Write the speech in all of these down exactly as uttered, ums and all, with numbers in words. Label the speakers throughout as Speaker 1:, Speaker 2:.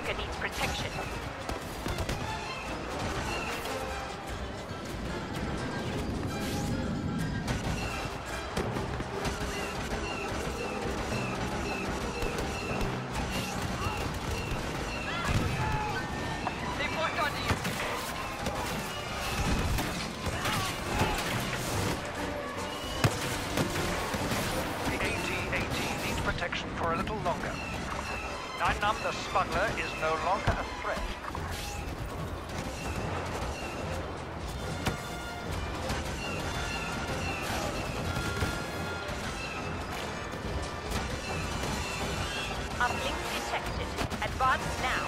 Speaker 1: walker needs protection.
Speaker 2: They've locked onto you.
Speaker 3: The A T A T needs protection for a little longer. Nine Num the smuggler is no longer a threat.
Speaker 1: Uplink detected. Advance now.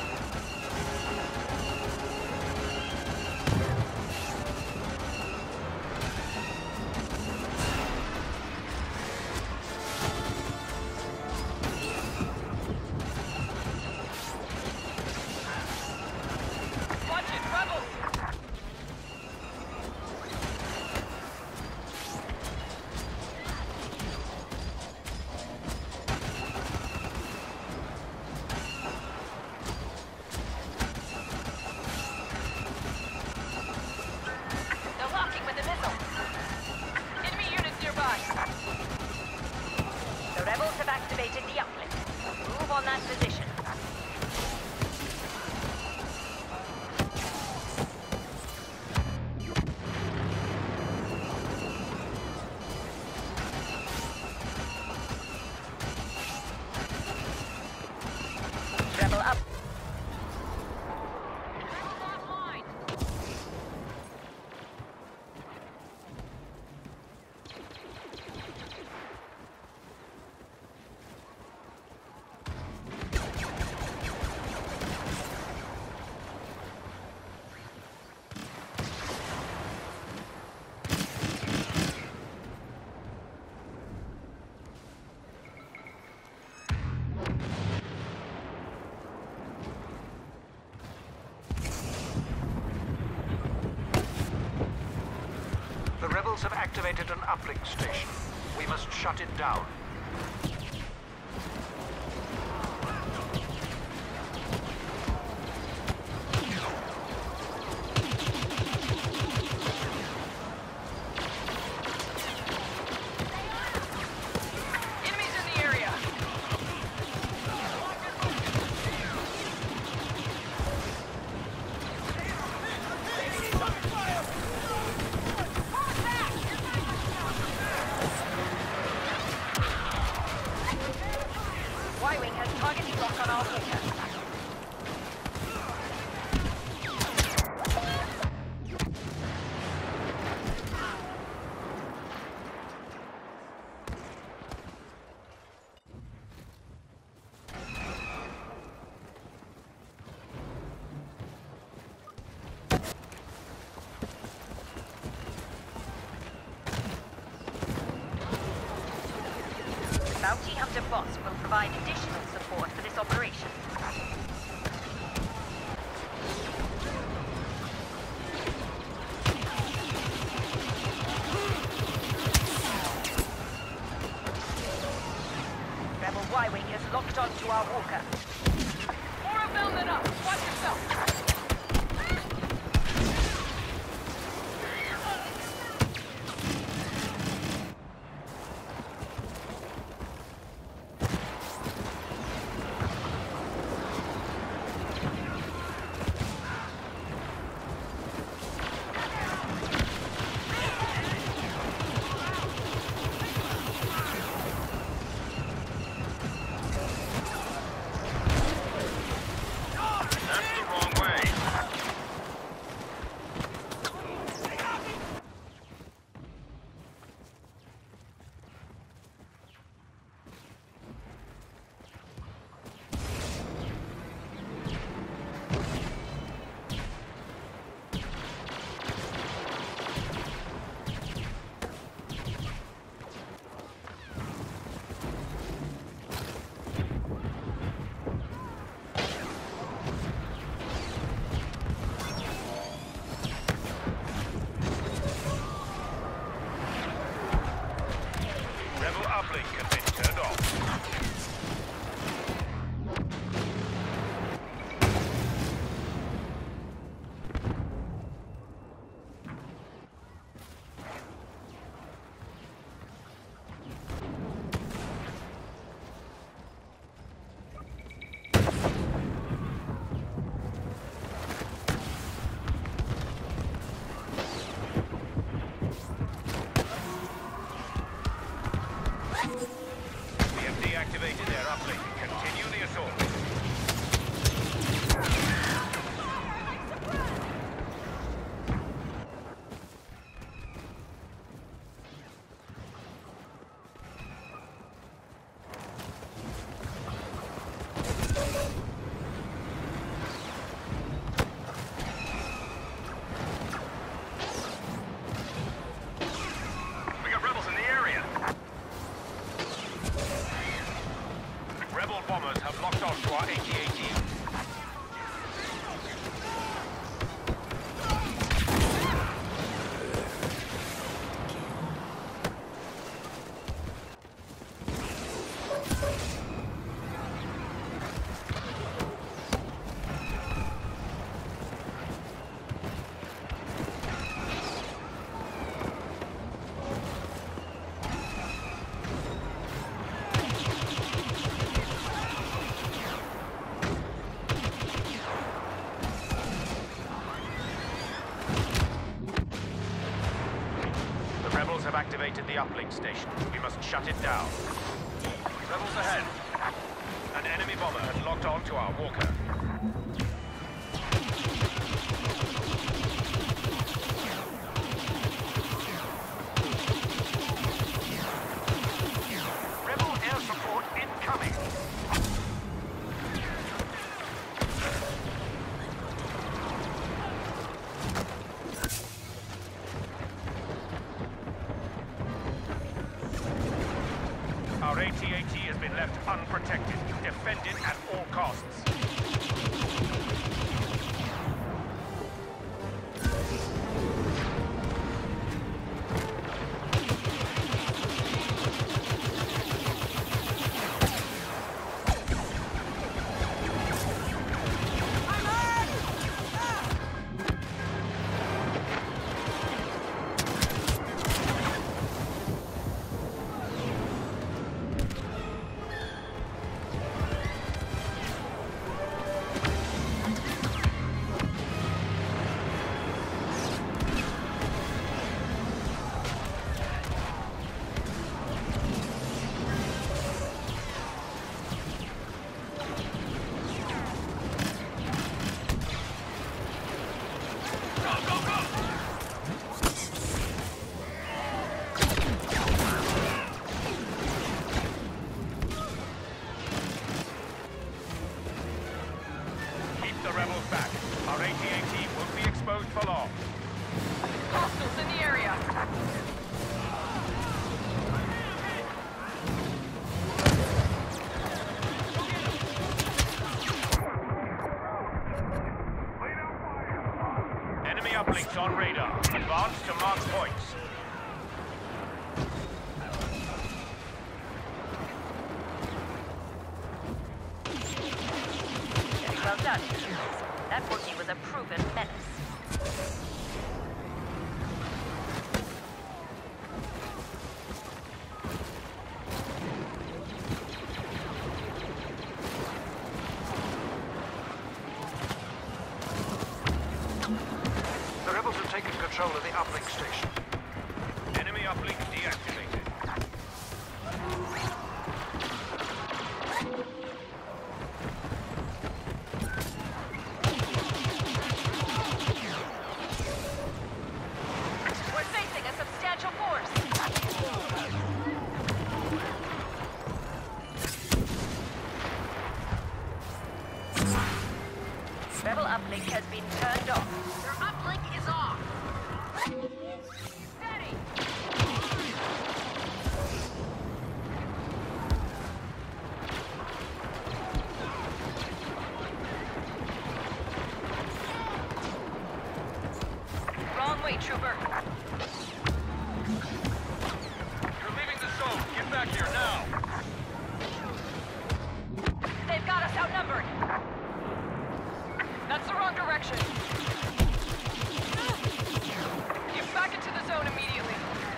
Speaker 2: Watch it, rebels! They're locking with the missile. Enemy units nearby.
Speaker 1: The rebels have activated the uplink. Move on that position. Rebel up.
Speaker 3: The rebels have activated an uplink station. We must shut it down.
Speaker 2: Enemies in the area.
Speaker 1: Y-Wing has targeting lock on our walker. Bounty Hunter bots will provide additional support for this operation. Rebel Y-Wing is locked onto our walker.
Speaker 2: More of them than us. Watch yourself.
Speaker 4: our A T A T.
Speaker 5: Rebels have activated the uplink station. We must shut it down.
Speaker 4: Rebels ahead. An enemy bomber has locked on to our walker.
Speaker 3: Rebel air support incoming.
Speaker 4: Our A T A T has been left unprotected. Defend it at all costs. The rebels back. Our A T A T won't be exposed for long.
Speaker 2: Hostiles in the area.
Speaker 4: Enemy uplinks on radar. Advance to mark points.
Speaker 1: Very well done. That bookie was a proven menace.
Speaker 3: The rebels have taken control of the uplink station.
Speaker 4: Enemy uplink deactivated.
Speaker 2: We're facing a substantial force.
Speaker 1: Rebel uplink has been turned off.
Speaker 2: Their uplink is off. Steady.
Speaker 1: Wrong way, trooper.
Speaker 4: You're leaving the zone. Get back here now.
Speaker 2: They've got us outnumbered. That's the wrong direction. Get back into the zone immediately.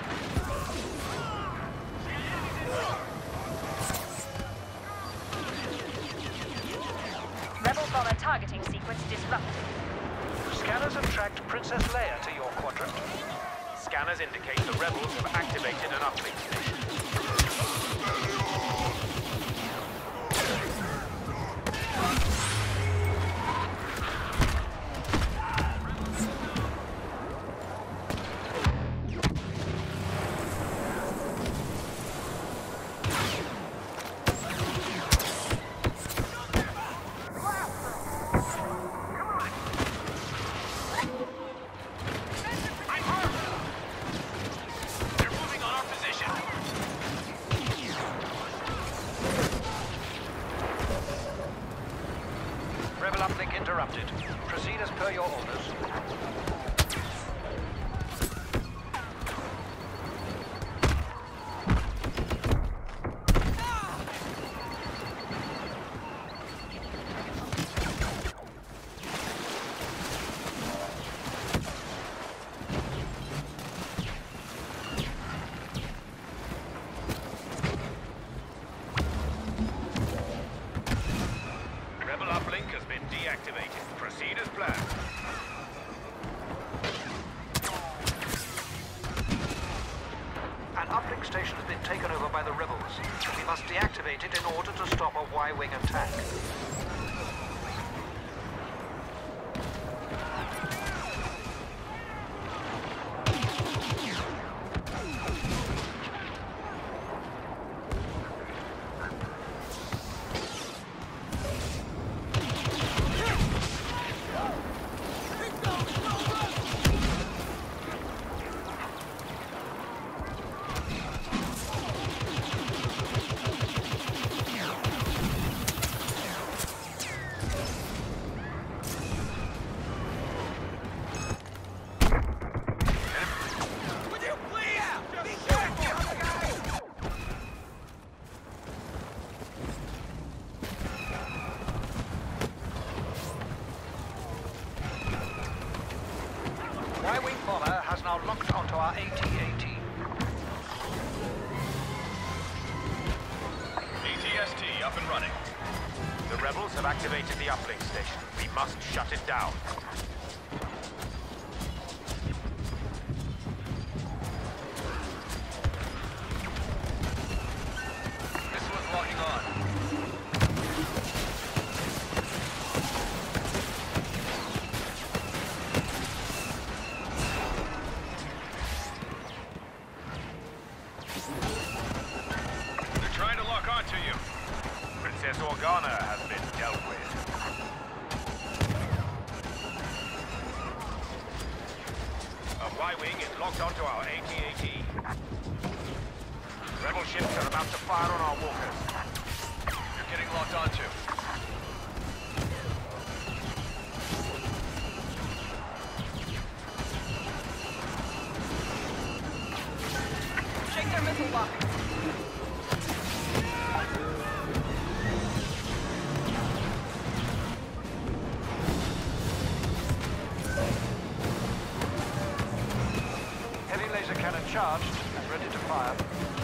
Speaker 1: Rebel bomber targeting sequence disrupted.
Speaker 3: Scanners have tracked Princess Leia to your quadrant.
Speaker 5: Scanners indicate the rebels have activated an uplink station.
Speaker 4: I'm hurt. They're moving on our position.
Speaker 3: Uplink interrupted. Proceed as per your orders.
Speaker 4: Rebel uplink has been deactivated. Proceed as planned.
Speaker 3: An uplink station has been taken over by the rebels. We must deactivate it in order to stop a Y-wing attack. Y-wing bomber has now locked onto our A T A T.
Speaker 4: A T S T up and running.
Speaker 5: The rebels have activated the uplink station. We must shut it down.
Speaker 3: This was locking on.
Speaker 4: They're trying to lock onto you.
Speaker 5: Princess Organa has been dealt with.
Speaker 4: A Y-wing is locked onto our A T A T.
Speaker 5: Rebel ships are about to fire on our walkers.
Speaker 4: You're getting locked onto.
Speaker 2: Shake their missile lock.
Speaker 3: Heavy laser cannon charged and ready to fire.